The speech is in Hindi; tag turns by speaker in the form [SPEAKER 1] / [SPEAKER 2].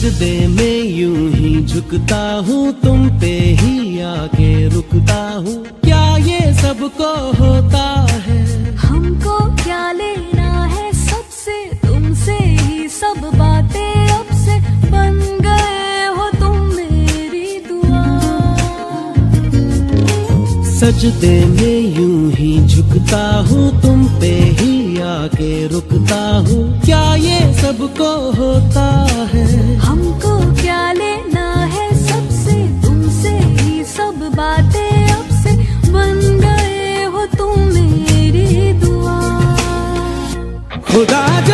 [SPEAKER 1] सजदे में यूं ही झुकता हूँ, तुम पे ही आके रुकता हूँ। क्या ये सबको होता है?
[SPEAKER 2] हमको क्या लेना है सबसे, तुमसे ही सब बातें अब से बन गए हो तुम मेरी दुआ।
[SPEAKER 1] सजदे में यूं ही झुकता हूँ, तुम पे ही आके रुकता हूँ। क्या ये सबको होता है?
[SPEAKER 2] हमको क्या लेना है सबसे, तुमसे ही सब बातें अब से बन गए हो तुम मेरी दुआ।
[SPEAKER 1] खुदा